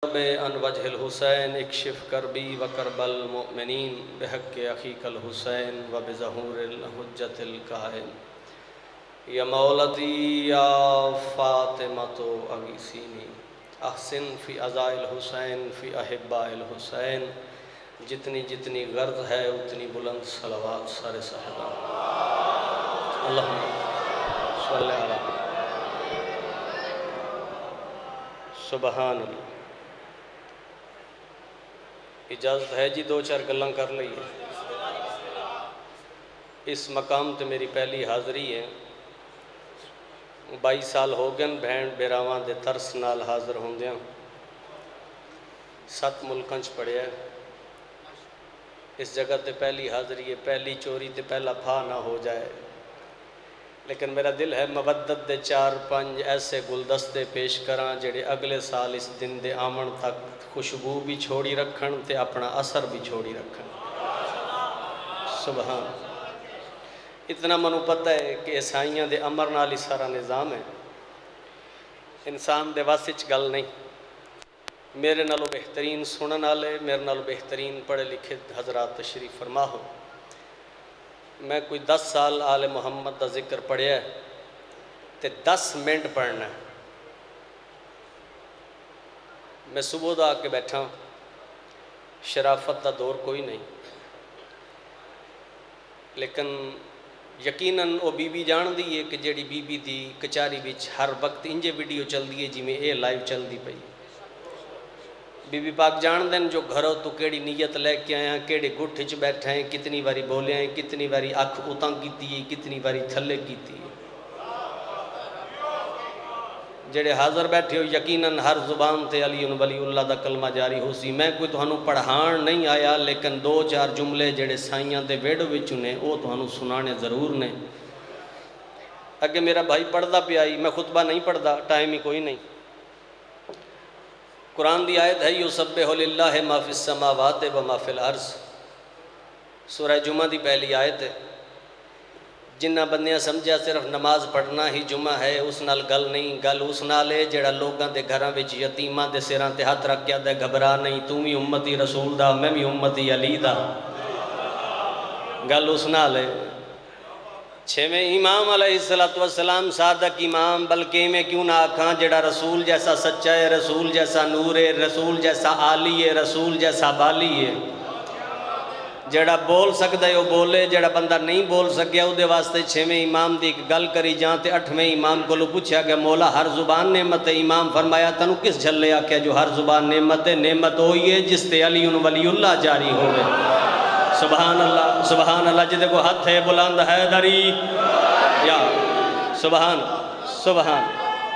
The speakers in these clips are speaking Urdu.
ان وجه الحسین اکشف کربی و کرب المؤمنین بحق اخیک الحسین و بظہور الحجت القائم یا مولتی یا فاطمۃ اغیثینی احسن فی عزاء الحسین فی احباء الحسین جتنی جتنی غرض ہے اتنی بلند صلوات سارے صاحبان اللہم صلی علی سبحان اللہ۔ اجازت ہے جی دو چار گلاں کر لئیے۔ اس مقام تے میری پہلی حاضری ہے، 22 سال ہو گئے بہن بیراواں دے ترس نال حاضر ہوندیاں، 7 ملکاں چ پڑھیا ہے۔ اس جگہ تے پہلی حاضری ہے، پہلی چوری تے پہلا پھا نہ ہو جائے، لیکن میرا دل ہے مودت دے 4-5 ایسے گلدستے پیش کراں جڑے اگلے سال اس دن دے آمن تک خوشبو بھی چھوڑی رکھن تے اپنا اثر بھی چھوڑی رکھن۔ سبحان۔ اتنا منو پتہ ہے کہ عیسائیاں دے امر نال ہی سارا نظام ہے، انسان دے واسچ گل نہیں۔ میرے نالوں بہترین سنن والے، میرے نالوں بہترین پڑھے لکھے حضرات تشریف فرما ہو۔ میں کوئی 10 سال آل محمد دا ذکر پڑھیا ہے تے 10 منٹ پڑھنا ہے۔ میں صبح دا آ کے بیٹھا ہوں، شرافت دا دور کوئی نہیں، لیکن یقیناً وہ بی بی جان دی ہے کہ جیڑی بی بی دی کچاری بچ ہر وقت انجے ویڈیو چل دی ہے جی میں اے لائیو چل دی پئی۔ بی بی پاک جان دین جو گھروں تو کیڑی نیت لے کے آیا، کیڑے گھٹ چ بیٹھے ہیں، کتنی باری بولے ہیں، کتنی باری اکھ اتاں کیتی ہے، کتنی باری تھلے کیتی ہے۔ جڑے حاضر بیٹھے ہو یقیناً ہر زبان تے علی ولی اللہ دا کلمہ جاری ہو سی۔ میں کوئی تہانوں پڑھان نہیں آیا، لیکن 2-4 جملے جڑے سائیاں دے ویڈیو وچوں نے وہ تہانوں سنانے ضرور نے۔ اگے میرا بھائی پڑھدا پیا آئی، میں خطبہ نہیں پڑھدا، ٹائم ہی کوئی نہیں۔ قرآن دی آیت ہے یسبح للہ ما فی السماوات و ما فی الارض، سورہ جمعہ دی پہلی آیت ہے۔ جنہ بندیاں سمجھا صرف نماز پڑھنا ہی جمعہ ہے، اس نال گل نہیں، گل اس نال ہے جڑا لوگاں دے گھراں وچ یتیماں دے سراں تے ہاتھ رکھ کے دے گھبرا نہیں، تو بھی امتی رسول دا، میں بھی امتی علی دا، گل اس نال ہے۔ 6ویں امام علیہ السلام صادق امام، بلکہ میں کیوں نہ آکھاں جڑا رسول جیسا سچا ہے، رسول جیسا نور ہے، رسول جیسا عالی ہے، رسول جیسا بالی ہے۔ جڑا بول سکتا ہے وہ بولے، جڑا بندہ نہیں بول سکیا وہ دے واسطے 6ویں امام دی ایک گل کری جان تے 8ویں امام کو لو پوچھا کہ مولا ہر زبان نعمت ہے، امام فرمایا تنو کس جھلے آکھیا جو ہر زبان نعمت ہے، نعمت ہوئی ہے جس تے علی ولی اللہ جاری ہوئے۔ سبحان اللہ، سبحان اللہ، جدے کو ہاتھ ہے بلند حیدری یا سبحان سبحان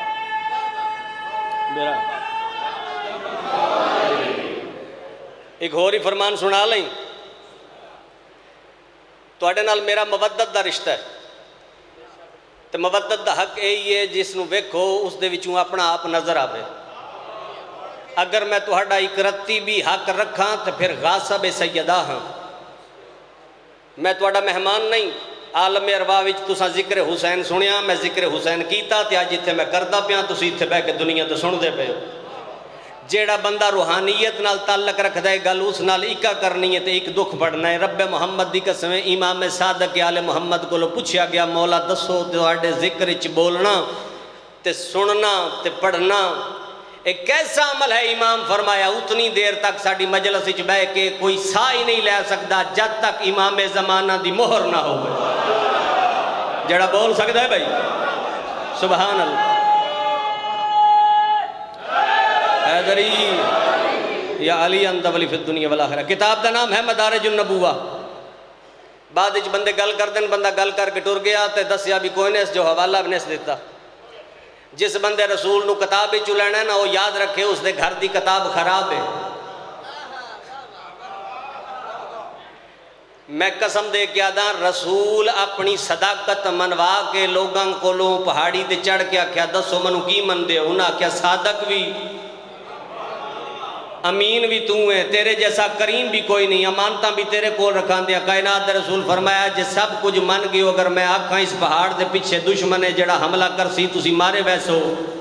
میرا ایک ہوری فرمان سنا لیں۔ تواڈے نال میرا مودت دا رشتہ ہے تے مودت دا حق یہی ہے جس نو ویکھو اس دے وچوں اپنا آپ نظر آوے۔ اگر میں تہاڈا ایک رتی بھی حق رکھاں تے پھر غاصب سیدہ ہاں، میں تہاڈا مہمان نہیں۔ عالم ارواح وچ تساں ذکر حسین سنیا، میں ذکر حسین کیتا تے اج ایتھے میں کردا پیاں، تسی ایتھے بیٹھ کے دنیا تے سن دے پے ہو۔ جیڑا بندہ روحانیت نال تعلق رکھدا ہے گل اس نال اکا کرنی ہے تے ایک دکھ پڑھنا ہے۔ رب محمد دی قسم امام صادق آل محمد کو پوچھا گیا مولا دسو تہاڈے ذکر وچ بولنا تے سننا تے پڑھنا ایک کیسا عمل ہے؟ امام فرمایا اتنی دیر تک ساڈی مجلس وچ بیٹھ کے کوئی سا ہی نہیں لے سکدا جب تک امام زمانہ دی مہر نہ ہوئے۔ جڑا بول سکدا ہے بھائی سبحان اللہ۔ حیدری یا علی انت ولی فی الدنیا والآخرہ۔ کتاب دا نام ہے مدارج النبوہ۔ بعد وچ بندے گل کر دین، بندہ گل کر کے ٹر گیا تے دسیا بھی کوئی نے اس جو حوالہ بھی نہیں دیتا۔ جس بندے رسول نو کتاب وچ لینا ہے نا وہ یاد رکھے اس دے گھر دی کتاب خراب ہے۔ میں قسم دے کے آدھا رسول اپنی صداقت منوا کے لوگاں کولوں پہاڑی تے چڑھ کے آکھیا دسو منو کی من دے، انہاں آکھیا صادق بھی امین بھی تو ہے، تیرے جیسا کریم بھی کوئی نہیں، امانتاں بھی تیرے کول رکھاں دیا۔ کائنات دے رسول فرمایا جے سب کچھ من گئے اگر میں آکھاں اس پہاڑ دے پیچھے دشمن ہے جڑا حملہ کر سی تسی مارے ویسو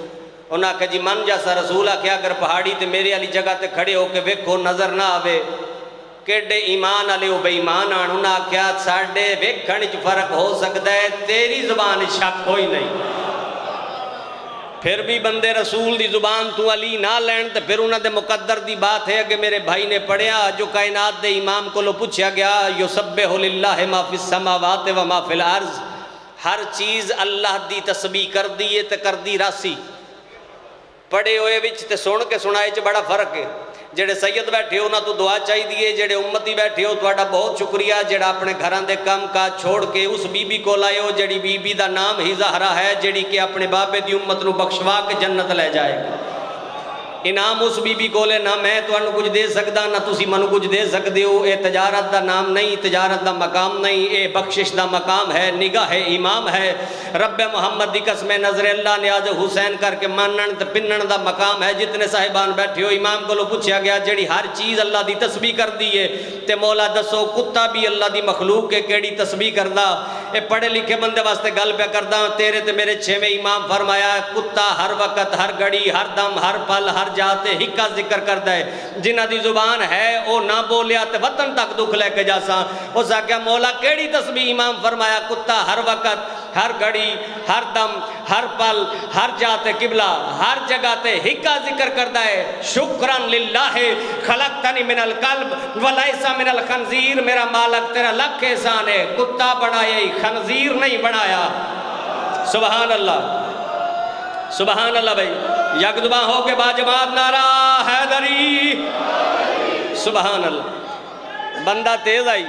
انہاں کہ جی من جیسا رسول آکھیا اگر پہاڑی تے میرے علی جگہ تے کھڑے ہو کے ویکھو نظر نہ آوے کیڑے ایمان علی ہو بے ایمان آن انہاں کیا ساڑھے ویکھن وچ فرق ہو سکتا ہے تیری زبان شک ہوئی نہیں پھر بھی بندے رسول دی زبان تو علی نہ لین تے پھر انہاں دے مقدر دی بات ہے کہ میرے بھائی نے پڑھیا جو کائنات دے امام کو لو پوچھا گیا یسبح للہ ما فی السماوات و ما فی الارض ہر چیز اللہ دی تسبیح کر دیئے تے کر دی راسی پڑھے ہوئے وچ تے سن کے سنائے چ بڑا فرق ہے جڑے سید بیٹھے ہو نہ تو دعا چاہی دیئے جڑے امتی بیٹھے ہو تو بہت شکریہ جڑا اپنے گھران دے کام کا چھوڑ کے اس بی بی کو لائے ہو جڑی بی بی دا نام ہی زہرہ ہے جڑی کہ اپنے بابے دی امت نو بخشوا کے جنت لے جائے گا انعام اس بی بی کو لے نہ میں تو انہوں کچھ دے سکتا نہ تسی منو کچھ دے سکتے ہو اے تجارت دا نام نہیں تجارت دا مقام نہیں اے بخشش دا مقام ہے نگاہ امام ہے رب محمد دی قسم نظر اللہ نیاز حسین کر کے مانن تے پنن دا مقام ہے جتنے صاحبان بیٹھے ہو امام کو لو پوچھا گیا جڑی ہر چیز اللہ دی تسبیح کر دیئے تے مولا دسو کتا بھی اللہ دی مخلوق کے کیڑی تسبیح کردہ اے پڑھے لکھے بندے واسطے گل پہ کردہ تیرے تے میرے چھویں امام فرمایا کتا ہر وقت ہر گھڑی ہر دم ہر پل ہر جاتے ہکا ذکر کردہ ہے جنہ دی زبان ہے او نہ بولیا تے وطن تک دکھ لے کے جاسا او ساکیا مولا کیڑی تسبیح امام فرمایا کتا ہر وقت ہر گھڑی ہر دم ہر پل ہر جاتے قبلہ ہر جگہ تے ہکا ذکر کردہ ہے شکرن للہ خلقتنی من القلب ولیسا من الخنزیر میرا مالک تیرا لکھ احسان ہے کتا بنایا خنزیر نہیں بنایا سبحان اللہ سبحان اللہ بھائی یک دباں ہو کے باجماعت نعرہ حیدری سبحان اللہ بندہ تیز آئی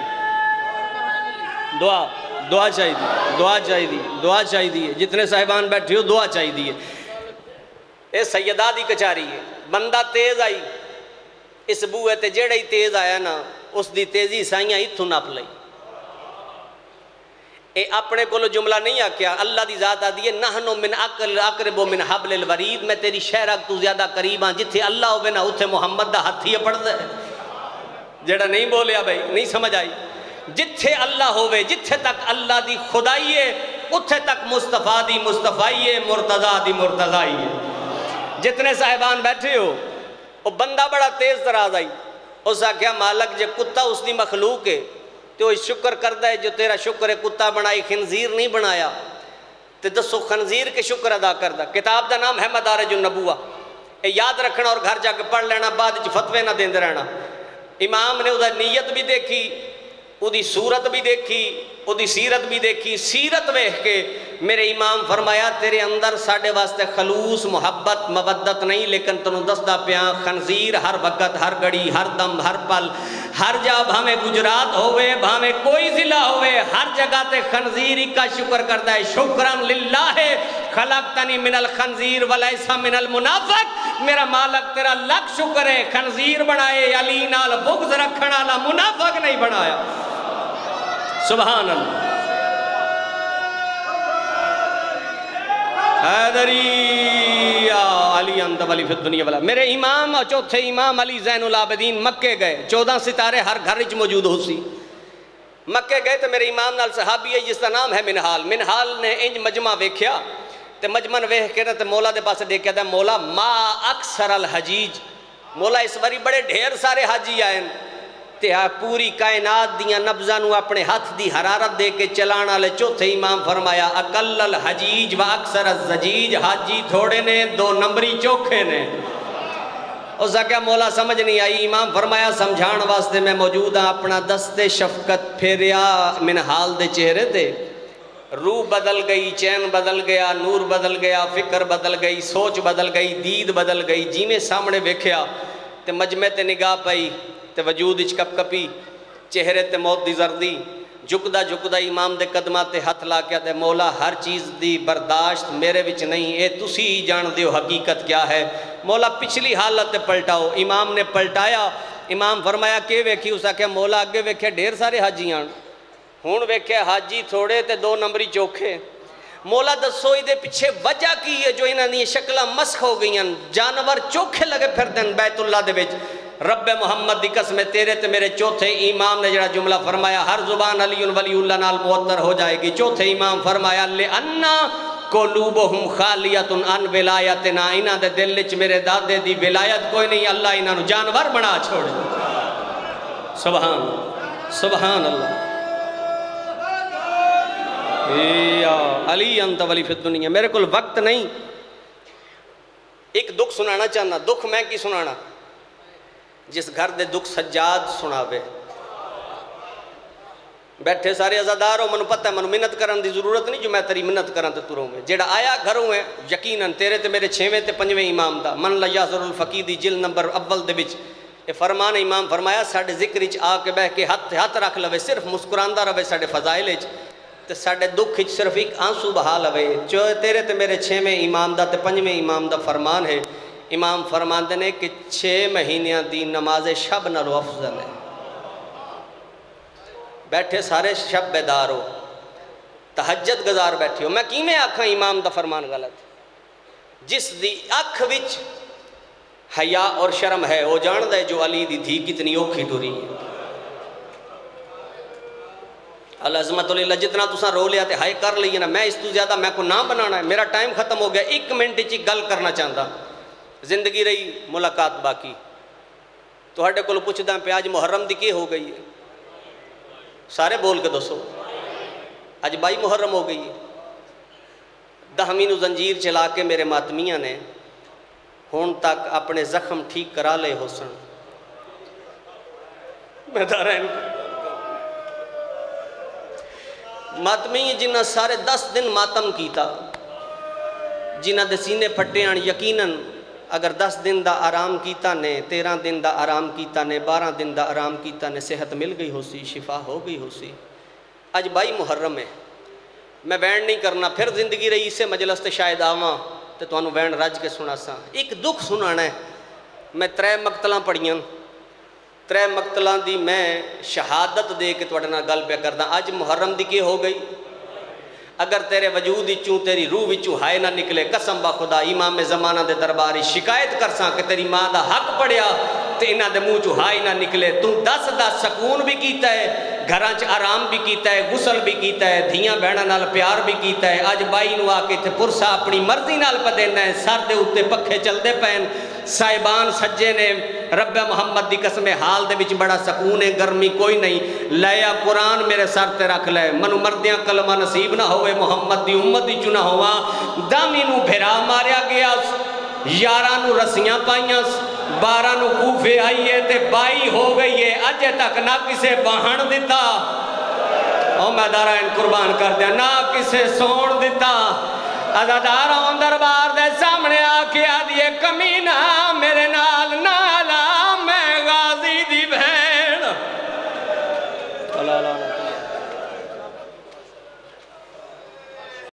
دعا چاہی دی دعا چاہی دی جتنے صاحبان بیٹھے ہو دعا چاہی دی اے سیدہ دی کچاری ہے بندہ تیز آئی اس بوئے تے جیڑا ہی تیز آیا نا اس دی تیزی سائیاں ہی تھو ناپ لئی اے اپنے کو لو جملہ نہیں آکیا اللہ دی ذات آدھی ہے نحنو من اقرب من حبل الورید میں تیری شہرک تو زیادہ قریب ہاں جتھے اللہ ہوئے نا اتھے محمد دا ہاتھی پڑھ دے جڑا نہیں بولیا بھائی نہیں سمجھ آئی جتھے اللہ ہوئے جتھے تک اللہ دی خدائی ہے اتھے تک مصطفیٰ دی مصطفیٰ ہے مرتضیٰ دی مرتضائی ہے جتنے صاحبان بیٹھے ہو وہ بندہ بڑا تیز تراز آئی اس آکھیا مالک جے کتا اس دی مخلوق ہے تو شکر کردہ ہے جو تیرا شکر ہے کتا بنائی خنزیر نہیں بنایا تو دسو خنزیر کے شکر ادا کردہ کتاب دا نام ہے مدارج النبوہ اے یاد رکھنا اور گھر جا کے پڑھ لینا بعد جو فتوے نہ دیندے رہنا امام نے ادھر نیت بھی دیکھی ادھی صورت بھی دیکھی ادھی سیرت بھی دیکھی سیرت ویکھ کے میرے امام فرمایا تیرے اندر ساڑھے واسطے خلوص محبت مودت نہیں لیکن تنوں دستہ پیاں خنزیر ہر وقت ہر گھڑی ہر دم ہر پل ہر جا بھامے گجرات ہوئے بھامے کوئی ضلع ہوئے ہر جگہ تے خنزیر کا شکر کرتا ہے شکرن للہ خلقتنی من الخنزیر ولیسا من المنافق میرا مالک تیرا لکھ شکر ہے خنزیر بنائے علی نال بغض رکھنا لا منافق نہیں بنایا سبحان اللہ حیدری علی انت ولی فی الدنیا والا میرے امام چوتھے امام علی زین العابدین مکے گئے 14 ستارے ہر گھر وچ موجود ہو سی مکے گئے تو میرے امام نال صحابی ہے جس کا نام ہے منحال نے انج مجمع ویکھیا تے مجمع ویکھ کے تے مولا دے پاسے دیکھیا تے مولا ما اکثر الحجیج مولا اس باری بڑے ڈھیر سارے حاجی آئے تے پوری کائنات دیاں نبضانو اپنے ہاتھ دی حرارت دے کے چلانا لے چوتھے امام فرمایا اقل الحجیج و اکثر الزجیج حاجی تھوڑے نے 2 نمبری چوکھے نے اس کا کیا مولا سمجھ نہیں آئی امام فرمایا سمجھان واسطے میں موجود ہاں اپنا دست شفقت پھیریا منحال دے چہرے تے روح بدل گئی چین بدل گیا نور بدل گیا فکر بدل گئی سوچ بدل گئی دید بدل گئی جی میں سامنے ویکھیا تے مجمع تے نگاہ پئی تے وجود اچ کپ کپی چہرے تے موت دی زردی جھکدا امام دے قدمات تے ہتھ لا کے تے مولا ہر چیز دی برداشت میرے وچ نہیں اے تسی جان دیو حقیقت کیا ہے مولا پچھلی حالت تے پلٹاؤ امام نے پلٹایا امام فرمایا کہ ویکھی اسا کہ مولا اگے ویکھے ڈھیر سارے حاجی آن ہون ویکھے حاجی تھوڑے تے 2 نمبری چوکھے مولا دسو دے پیچھے وجہ کی ہے جو انہاں دی شکلاں مسخ ہو گئی ہیں جانور چوکھے لگے پھر دن بیت اللہ دے وچ رب محمد دی قسم تیرے تے میرے چوتھے امام نے جڑا جملہ فرمایا ہر زبان علی ولی اللہ نال معطر ہو جائے گی چوتھے امام فرمایا لِأَنَّا قلوبہم خالیۃ عن ولایتنا، انہاں دے دل وچ میرے دادے دی ولایت کوئی نہیں، اللہ انہاں نو جانور بنا چھوڑے۔ سبحان سبحان اللہ۔ یا علی انت ولی فی الدنیا۔ میرے کول وقت نہیں، ایک دکھ سنانا چاہنا۔ دکھ میں کی سنانا؟ جس گھر دے دکھ سجاد سناوے۔ بیٹھے سارے عزادار ہو، منو پتہ ہے منو منت کرن دی ضرورت نہیں جو میں تیری منت کرن تے تروں میں۔ جیڑا آیا گھروں ہے یقیناً تیرے تے میرے 6ویں تے 5ویں امام دا من لا یحضر الفقیدی جلد نمبر اول دے وچ یہ فرمان امام فرمایا ساڈے ذکر وچ آ کے بہ کے ہاتھ رکھ لوے، صرف مسکراندا رہے ساڈے فضائل وچ تے ساڈے دکھ وچ صرف ایک آنسو بہا لوے۔ جو تیرے تے میرے 6ویں امام دا تے 5ویں امام دا فرمان ہے۔ امام فرماندے نے کہ 6 مہینیاں دی نماز شب نالو افضل ہے۔ بیٹھے سارے شب بیدار ہو، تہجد گزار بیٹھے ہو، میں کیویں آکھاں امام دا فرمان غلط؟ جس دی اکھ وچ حیا اور شرم ہے وہ جاندا ہے جو علی دی دھی کتنی اوکھی ٹری ہے۔ العظمت للہ جتنا تساں رو لیا تے ہائے کر لئیے نا، میں اس تو زیادہ میں کو نام بنانا ہے، میرا ٹائم ختم ہو گیا۔ 1 منٹ چی گل کرنا چاہتا، زندگی رہی ملاقات باقی۔ تو ہڈے کو پوچھدا پہ آج محرم دی کی ہو گئی ہے؟ سارے بول کے دسو، اج 22 محرم ہو گئی ہے۔ 10ویں نو زنجیر چلا کے میرے ماتمیاں نے ہون تک اپنے زخم ٹھیک کرا لے حسن۔ میں دارین ماتمی جنہ سارے 10 دن ماتم کیتا، جنہ دے سینے پھٹے آن یقیناً اگر 10 دن دا آرام کیتا نے، 13 دن دا آرام کیتا نے، 12 دن دا آرام کیتا نے، صحت مل گئی ہو سی، شفا ہو گئی ہو سی۔ اج 22 محرم ہے، میں وین نہیں کرنا، پھر زندگی رہی اسے مجلس تے شاید آواں تے تانوں وین رج کے سنا سا۔ ایک دکھ سنانا ہے، میں 3 مقتلاں پڑھیاں، 3 مقتلاں دی میں شہادت دے کے تواڈے نال گل پہ کردا۔ اج محرم دی کی ہو گئی؟ اگر تیرے وجود وچوں تیری روح وچوں ہائے نہ نکلے، قسم با خدا امام زمانہ دے درباری شکایت کرساں کہ تیری ماں دا حق پڑیا تے انہاں دے منہ چوں ہائے نہ نکلے۔ تو 10 سکون بھی کیتا ہے، گھراں چ آرام بھی کیتا ہے، غسل بھی کیتا ہے، دھیاں بہناں نال پیار بھی کیتا ہے۔ اج 22 نو آ کے تے پرسا اپنی مرضی نال پہ دینا ہے، سر دے اوتے پکھے چلدے پین، صاحبان سجے نے، رب محمد دی قسم حال دے وچ بڑا سکون ہے، گرمی کوئی نہیں۔ لیا قرآن میرے سر تے رکھ لے، منو مردیاں کلمہ نصیب نہ ہوئے، محمد دی امت دی چنا ہوا۔ دامی نو بھیرا ماریا گیا، 11 نو رسیاں پائیاں، 12 نو کوفے آئیے تے 22 ہو گئی ہے، اجے تک نہ کسے بہن دیتا، او میں دارائن قربان کر دیا، نہ کسے سون دیتا۔ عزاداراں دربار دے سامنے آکے آدھیے کمینہ میرے نال نالا، میں غازی دی بہن۔ اللہ اللہ